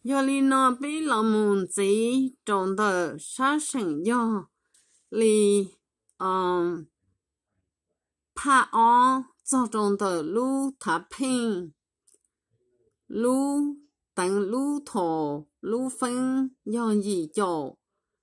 要你那边老母子种的啥生药，你怕做种的路他拼路等路头路分要一脚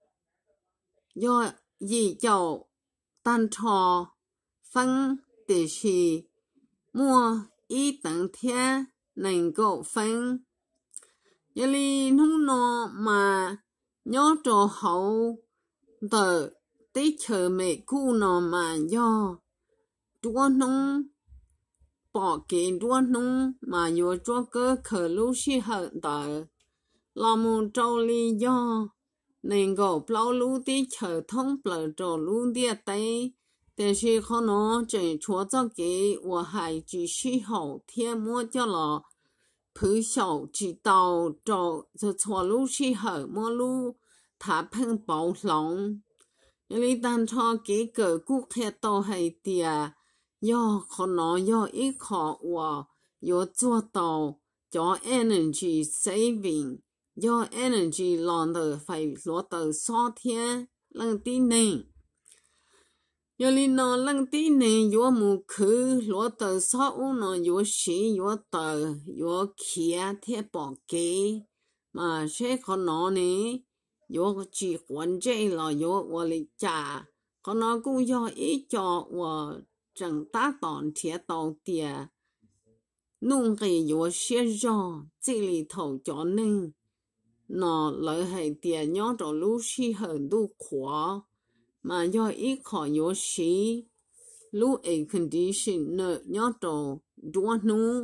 单车分的是莫一等天能够分。因为弄那嘛要做好的地球美古那嘛要多弄保给多弄嘛要做个可路是很的，那么照理要能够保路地球通保着路的对，但是可能正错着给我还继续后天末叫了。ผู้小知道就错路時候麼路他碰暴龍，因為當初幾個顧客都係啲要可能要一個我要做到做 energy saving， 要 energy 讓到會落到3天能啲呢。有哩那冷的呢，有木去落到少屋呢，有水有豆有茄贴包给，嘛些可能呢，有几环这了有我的家，可能古要一家我正大当贴到的，弄个有些肉这里头叫呢，那来还点样着路是很多夸。mà do ít khó yếu sĩ lúc ấy condition nợ nhớ đồ đua nu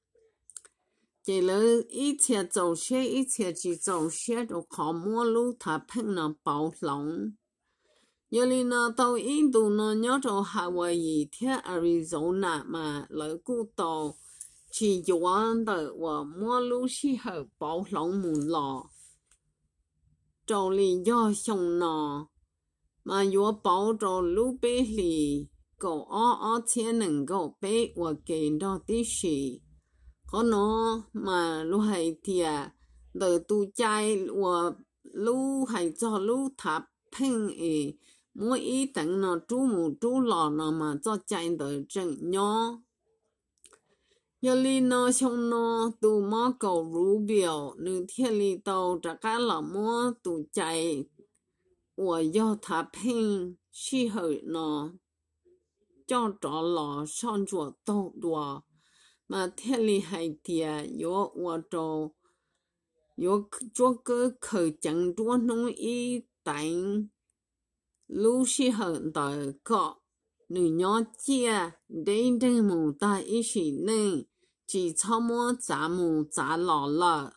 chỉ là ít chia dầu xe ít chia chỉ dầu xe đồ khó mua lúc thả phăng nó bảo lòng giờ li nó tàu Indo nó nhớ đồ Hawaii theo Arizona mà lấy cụ tàu chỉ yuan的我mua lúc sĩ hợp bảo lòng mù lò trâu li do xong nó mà yo bảo cho lúc bé thì cậu钱能够被我给到的是，可能嘛路还的，的都在我路还做路他碰诶，每一等呢注目注老呢嘛做在的正样。有哩呢像呢都么狗如表，你天里头这个老么都在。我要他拼适合呢，叫着了上桌到多，嘛天里还点有我就有做个口讲多弄一单，路适合的个，你要接认真木的一些人，只草么杂木杂老了，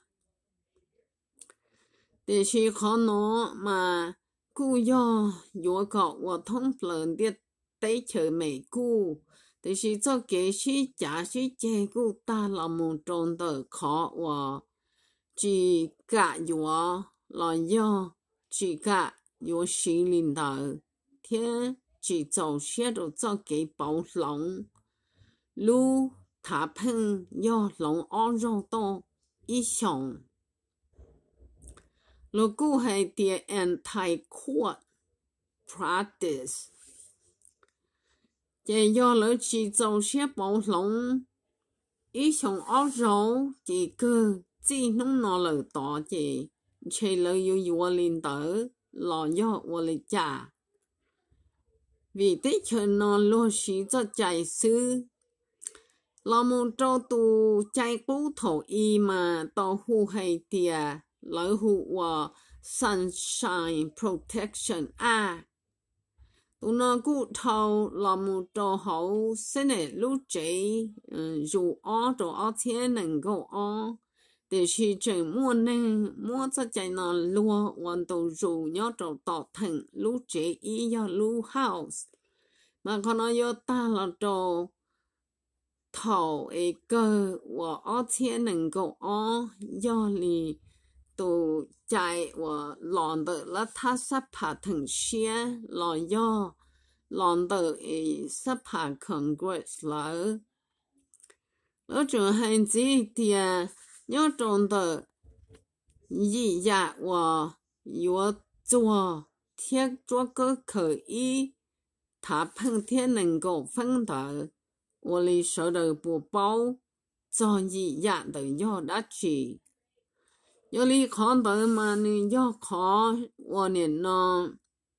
但是可能嘛。古要有个我通人的对球美古，但是这个是假是结果大了么中的考我，只个有老要只个有心灵的天只走些都做给包容，路他碰要龙二肉多一想。如果係啲 anti-court practice， 就要你去做些保龍，一上二手幾個只弄落嚟多嘅，除了要我領導，來要我嚟家，為的佢那落實咗ใจ事，เรา冇做到ใจ骨頭意嘛，到乎係啲。來戶話 Sunshine Protection Act， 到那骨頭那麼做好，現在路仔如做錢能夠但是正冇呢，冇在在那路揾到如要做到停路仔一要路 house， mà 可能要打了做頭一個我錢能夠要你。都在我浪的了，他是怕腾些，老要浪的是怕 Congress 了，那种孩子的要种的一呀，我有做贴做个可以，他碰天能够分得，我的手头不包，做一呀都要得去。有你看到嘛？你要看我呢呢？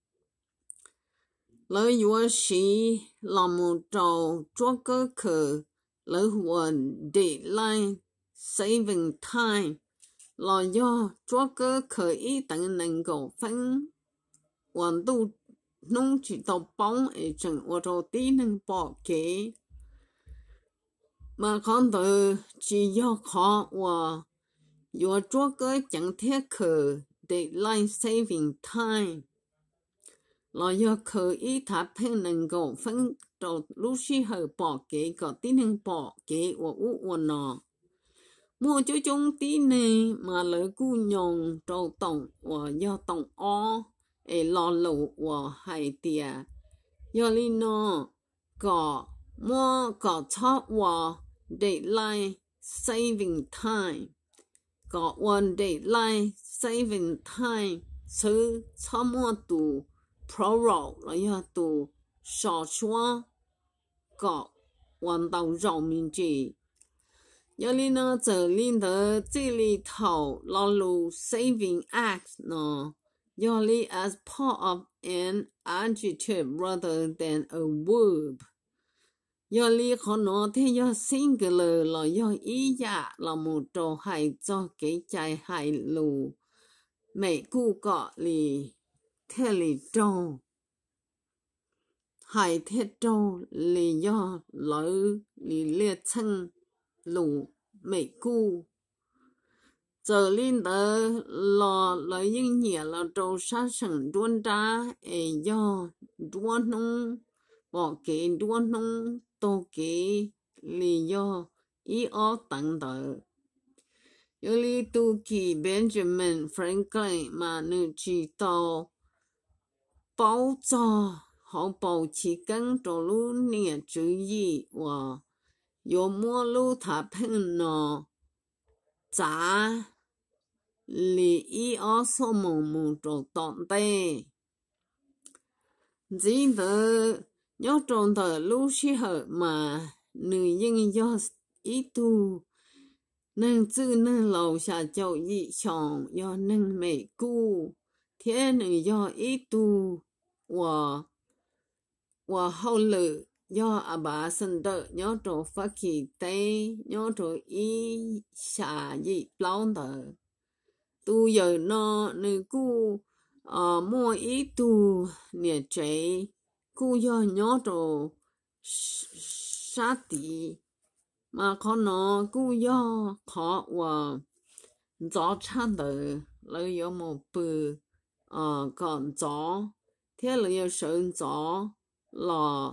老有时那么早做个课，老我 deadline saving time， 老要做个课一定能够分，我都弄起到帮一阵，我就低能报给。嘛看到只要看我。要做个讲贴课 deadline saving time， 老要可以他朋能够分到路时候报给个低能报给我呢，我就种低呢嘛老姑娘就懂我要懂哦，诶老路我还点，要你呢个我个错我 deadline saving time。個 one deadline saving time 是差不多 pro 了要讀少說個運到上面去，有你呢就令到這裡頭老路 saving act 呢，有你 as part of an adjective rather than a verb。要你可能聽要新嘅了，老要一呀，老母就係做幾仔係路，美國個里睇里做，係睇做里要老里列稱路美國，就令到老英年了就殺生端打，誒要多弄，我給多弄。都給你要一二等等，有你都給 Benjamin Franklin 嘛，你知道包裝好保持跟着路年主義話，有麼路他朋呢？咋？你一二什麼就當的，記得。要種的路時候嘛，女人要一度能只能留下就一想要能美顧，天女要一度我後來要阿爸生的要做發起的要做一下一包的，都有呢女顧莫一度捏嘴。cô do nhớ đồ sát tí mà có nó cô do khó và gió chán đời lấy yếu một bự còn gió thế là yếu sơn gió là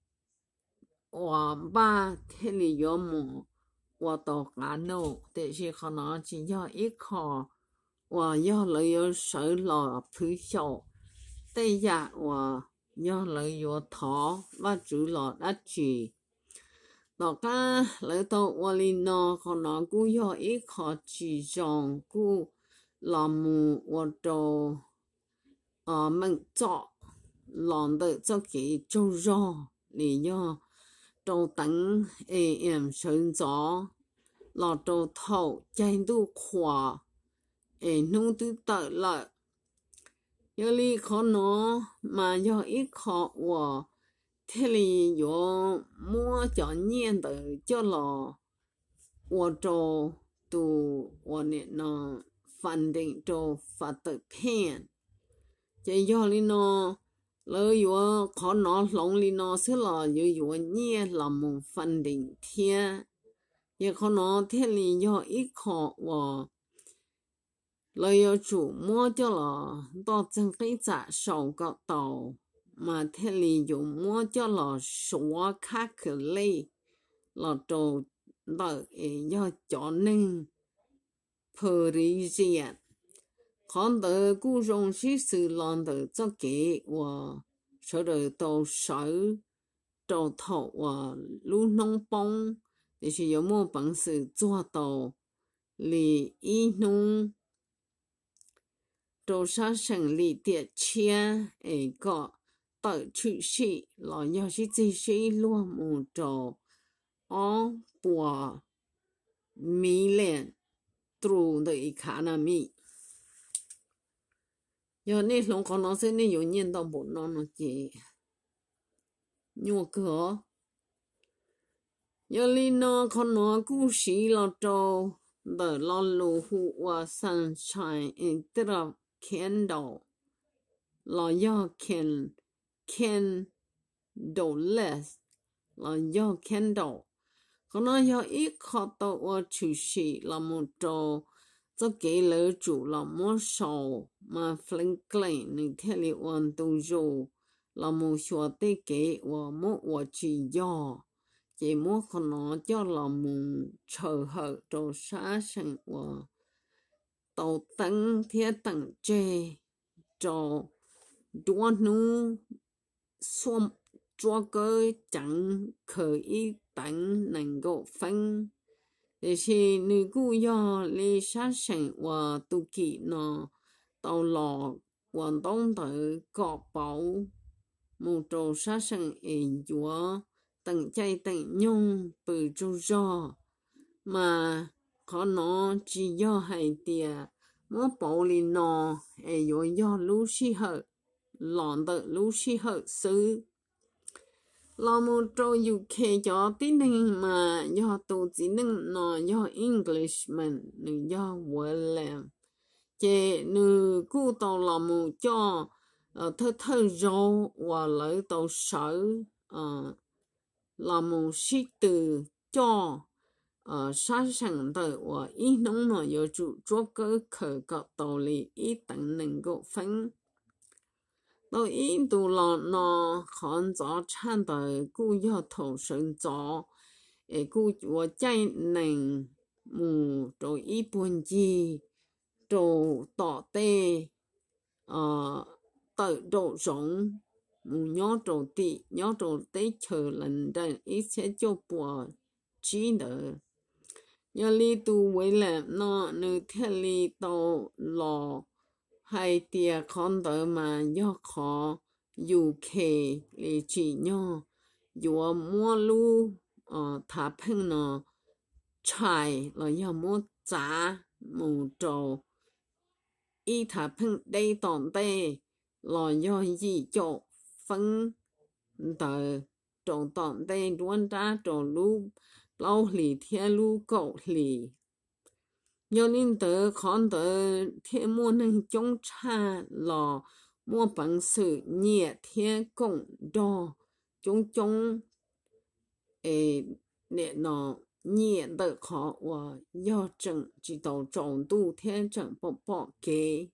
và ba thế là yếu một và tổ cá nổ để chỉ có nó chỉ do ít khó và do lấy yếu sơn là phứ sổ đây dạ và do lợi dụng thọ và chủ lọ đã chỉ đó cả lợi tổ và linh nó còn nó cũng do ít khó chỉ trong cũng làm mù và đồ mình cho làm được cho cái châu rò lý do đồ tấn em sơn gió là đồ thọ chạy đủ khóa nông tư tự lợi有你可能嘛要一考我，这里有么叫念的叫了，我就读我呢呢反正就发的片，这要你呢，老有可能弄里呢是了有念那么反正天，也可能这里要一考我。lợi dụng chủ mua cho là đó chân cái giá sầu có tàu mà thế lợi dụng mua cho là số khác cái lấy là đồ đợi do cho nên Parisian còn đợi cú rong sĩ sự làm đợi cho kế và sau đó tàu sở tàu thọ và lưu nông bông thì sử dụng một bằng sự cho tàu lì y nông đồ sa sinh lý tiệt chia ấy có tự chữ sĩ là do sĩ sĩ luôn một trò ó bùa mỹ liền trụ the economy giờ này lòng con nó sẽ nên有念到不能给nhua cửa giờ li nó con nó cú sĩ là trâu the lo lu hu wa sunshine instead of candle là do candleless là do candle con nó do ít khó tàu wa chủ sĩ là một trâu cho cái lỡ chủ là một sầu mà phanh klein nên theo li quan tu dù là một số tế kế và một và chỉ do chỉ một con nó cho là một chờ hở đồ xa sinh và tàu tăng thiết tăng chê cho đua nu xôm cho cơ chẳng khởi ý tăng năng够分để khi nữ cụ do lý sát sinh và tu kỷ nó tàu lò hoàn đông tới cọ bảo một trò sát sinh ấy chúa tận chạy tận nhung bự chú do mà có nó chỉ do hay tiệt mỗi bảo lý nó ấy do lũ sĩ hở lòn tự lũ sĩ hở sư là một trò UK cho tí nên mà do tổ chỉ nên nó do Englishman nữ do William chế nữ cụ tàu là một cho thơ rô và lấy tàu sở là một sĩ từ cho sát sản tờ và ý nông nó do chủ cho cơ khởi cập tàu lý ý tặng năng够分到印度了呢，看早餐的古要头生早，古我在能木做一本机，做大的豆豆种，木鸟做地，鸟做地球人的一切就不记得。要你都为了那你天里到老。hai tia con đỡ mà do khó UK lý chỉ nhau dù mua lu thả phăng nó chai là do mua giá một trâu y thả phăng đây tòn đây là do gì cho phân đỡ trâu tòn đây luôn ra trâu lu lâu lì theo lu cậu lì do nên tớ con tớ thêm mua năng chống cha lò mua bằng sự nhẹ thiên cộng đo chống để nó nhẹ tớ khó và do chẳng chỉ tàu trọng tu thiên chẳng bỏ kế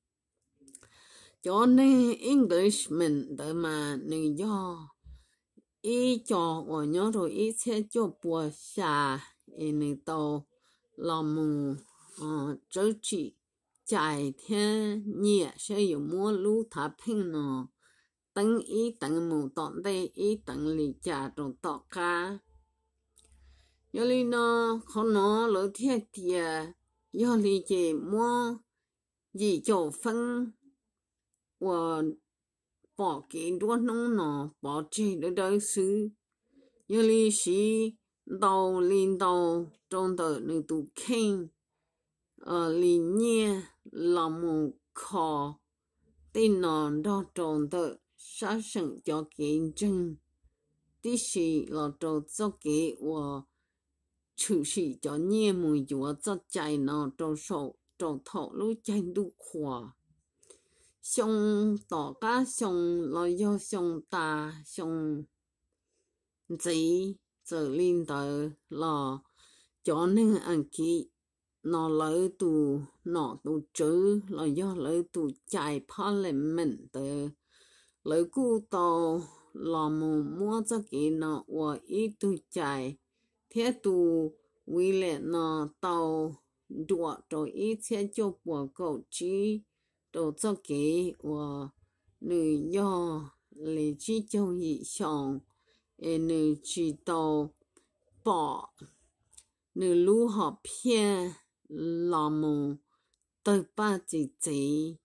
cho nên Englishman tớ mà nên do ý cho và nhớ rồi ý sẽ cho bùa xa nên tàu làm mù周期在天热是有么路他拼呢？等一等木当的一等离家中到家，有哩呢可能老天爹要理解么一九分我保给多弄呢保这的都是有哩是到领导中的那都看。lý nhiên là một khó tin nó đo tròn tự sát sinh cho kiến chân tí sĩ là trò cho kế và chủ sĩ cho nhẹ mùi chúa cho chạy nó trò sổ trò thọ lúc chạy đủ khỏa xong tỏ cá xong là do xong ta xong gì giờ linh tờ là cho nên ăn kỹ nó lấy tù nó tù chữ là do lấy tù chạy parliament từ lấy cụ tàu là một mua cho cái nó và ít tù chạy thế tù vì lẽ nó tàu đùa rồi ít sẽ cho bộ cầu trí đồ cho cái và nữ do lấy chỉ cho ý xong nữ chỉ tàu bỏ nữ lưu học片là một tới ba chỉ chỉ